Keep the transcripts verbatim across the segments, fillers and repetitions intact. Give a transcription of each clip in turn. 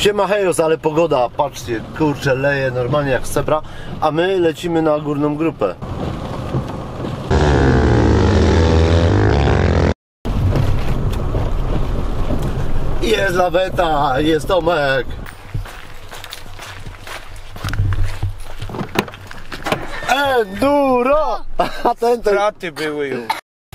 Siema hejos, ale pogoda, patrzcie, kurczę, leje normalnie jak cebra, a my lecimy na górną grupę. Jest laweta, jest Tomek. Enduro! A ten ten... Straty były już.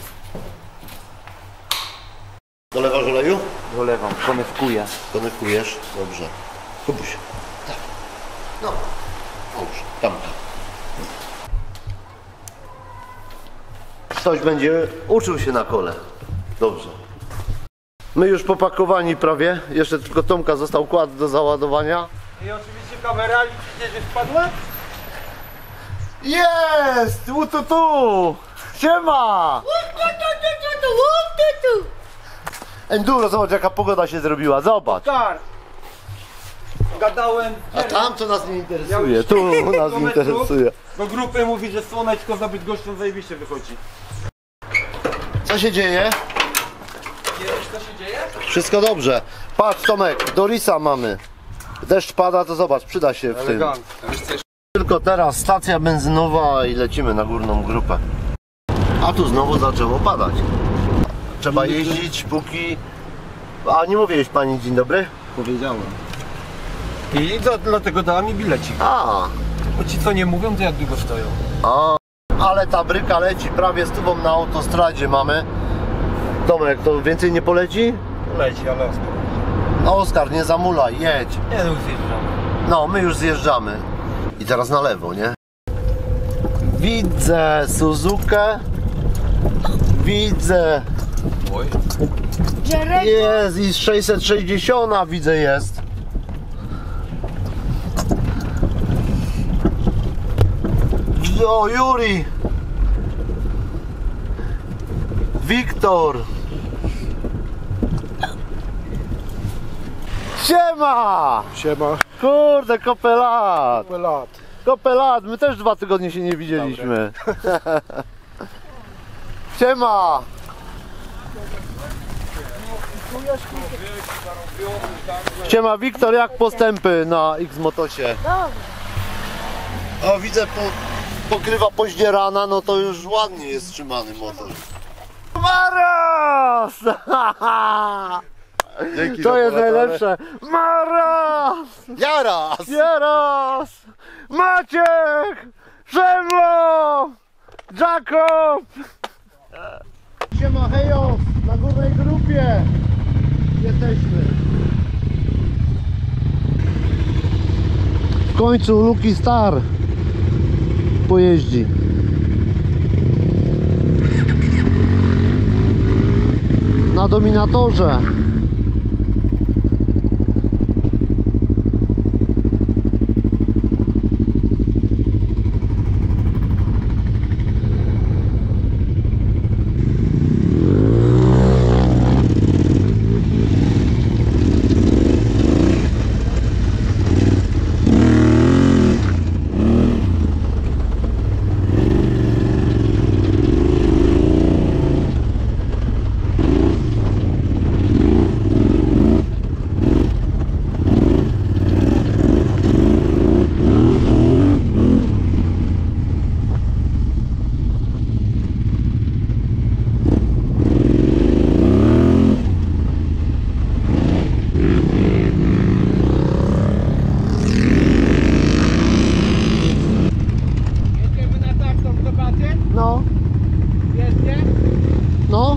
Dolewasz oleju? Dolewam, konewkuję. Konekujesz? Dobrze. Kubuś. Tak. No. Dobrze. Tam. Ktoś będzie uczył się na kole. Dobrze. My już popakowani prawie. Jeszcze tylko Tomka został kład do załadowania. I oczywiście kamera liczycie, że spadła? Jest! Łututu! Siema! Enduro, zobacz jaka pogoda się zrobiła, zobacz! Tak! Gadałem... A tam to nas nie interesuje, tu nas interesuje. Do grupy mówi, że słoneczko za Bydgoszczą zajebiście wychodzi. Co się dzieje? Wiesz co się dzieje? Wszystko dobrze. Patrz Tomek, Dorisa mamy. Deszcz pada, to zobacz, przyda się w tym. Tylko teraz stacja benzynowa i lecimy na górną grupę. A tu znowu zaczęło padać. Trzeba jeździć póki... A nie mówiłeś pani dzień dobry? Powiedziałem. I do, dlatego dała mi bilecik. A, Bo ci co nie mówią, to jak długo stoją. a, ale ta bryka leci prawie z tubą na autostradzie mamy. Tomek, to więcej nie poleci? Leci, ale Oskar. No Oskar, nie zamulaj, jedź. Nie, no już zjeżdżamy. No, my już zjeżdżamy. I teraz na lewo, nie? Widzę Suzukę. Widzę. Oj. Jest i sześćset sześćdziesiąt widzę jest. O, Juri. Wiktor. Siema! Siema, Kurde, kopelat! lat. Kopelat, my też dwa tygodnie się nie widzieliśmy. Siema! Siema Wiktor, jak postępy na X-Motosie? O, widzę po, pokrywa poździerana, no to już ładnie jest trzymany motor. Maras! Dzięki To za jest polecenie. najlepsze. Maras! Jaras! Jaras! Maciek! Szemo! Jakob! Siema hejo! Na górnej grupie jesteśmy. W końcu Lucky Star pojeździ. Na Dominatorze. No. No.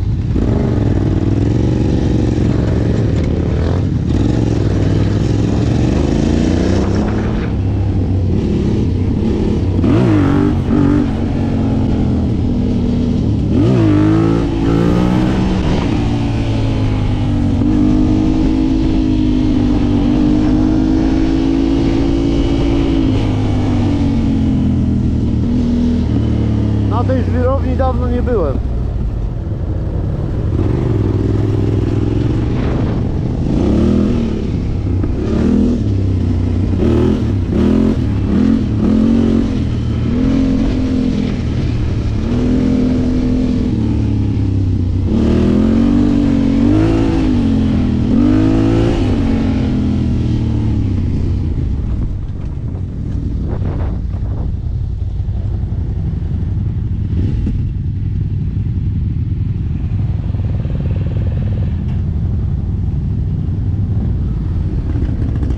Na tej żwirowni dawno nie byłem.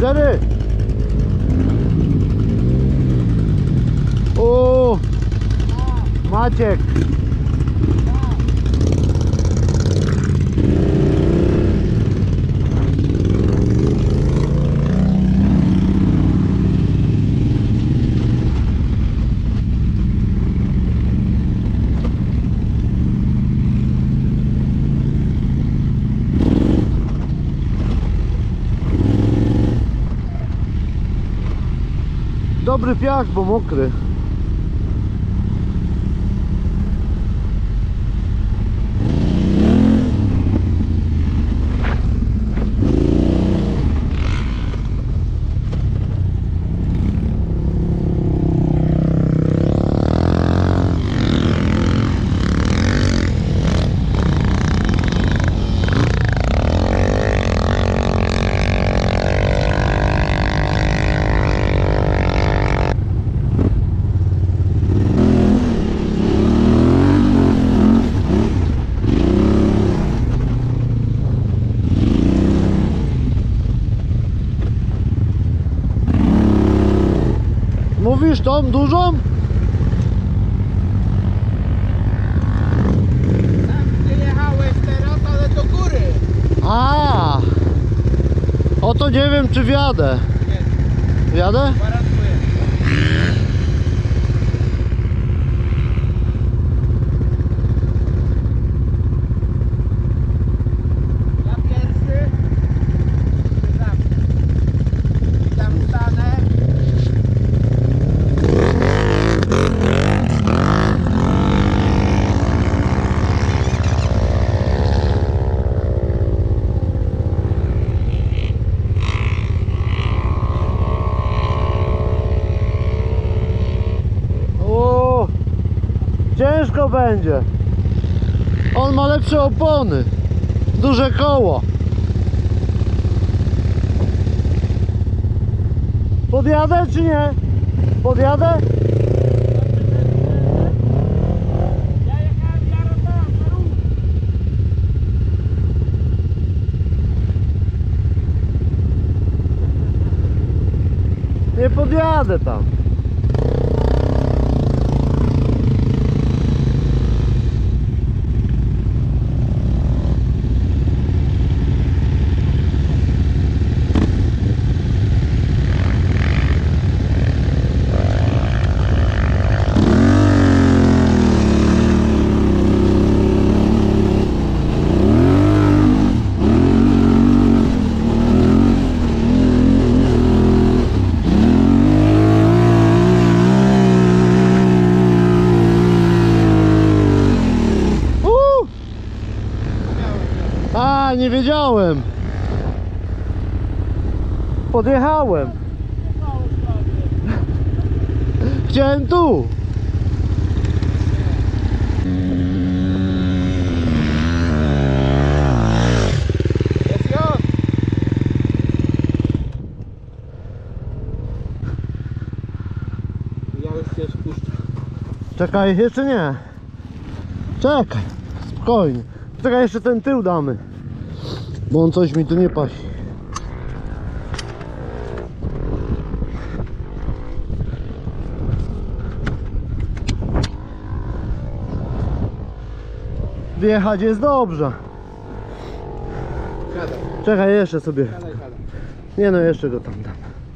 Jerry! O, Maciek! Dobry piach, bo mokry. Mówisz tą dużą? Tam gdzie jechałeś teraz, ale do góry. A, o to nie wiem czy wjadę. Nie, Wjadę? gwarantuję. Ja pierwszy. Ty za mnie. Tam stanę. O, ciężko będzie. On ma lepsze opony, duże koło. Podjadę czy nie? Podjadę? Ja jechałem jarą tam, na róg. Nie podjadę tam. Uh! A, nie wiedziałem. Podjechałem. Chciałem tu. Jest Jon. Ja już się spuszczę. Czekaj, jeszcze nie. Czekaj, spokojnie. Czekaj, jeszcze ten tył damy. Bo on coś mi tu nie pasi. Wjechać jest dobrze. Siadaj, Czekaj, jeszcze sobie. siadaj, siadaj. Nie no, jeszcze go tam dam.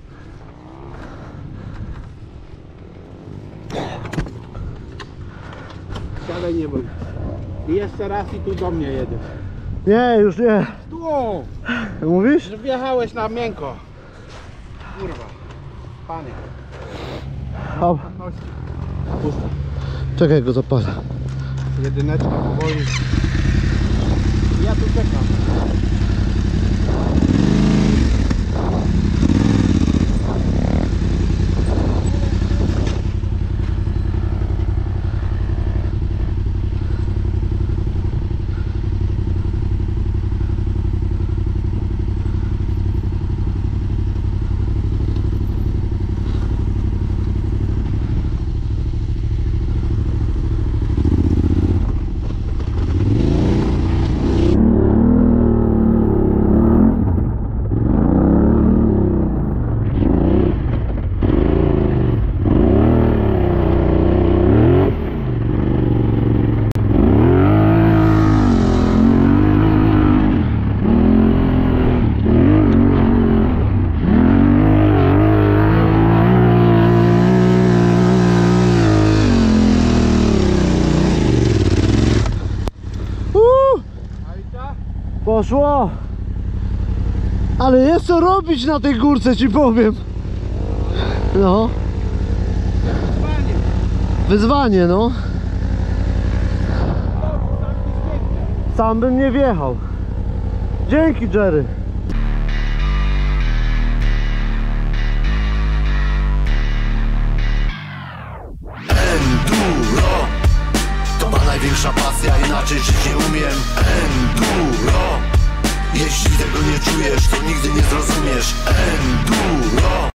Siadaj, nie bój. I jeszcze raz i tu do mnie jedziesz. Nie, już nie. Tu! Mówisz? Że wjechałeś na miękko. Kurwa. Panie. A, Chodźcie. Puszczę. czekaj, go zapalę. Jedyneczka powoli. Ja tu czekam. Poszło! Ale jest co robić na tej górce, ci powiem. No. Wyzwanie, no. Sam bym nie wjechał. Dzięki, Jerry. Enduro to ma największa pasja, inaczej żyć nie umiem. Enduro, jeśli tego nie czujesz, to nigdy nie zrozumiesz. Enduro.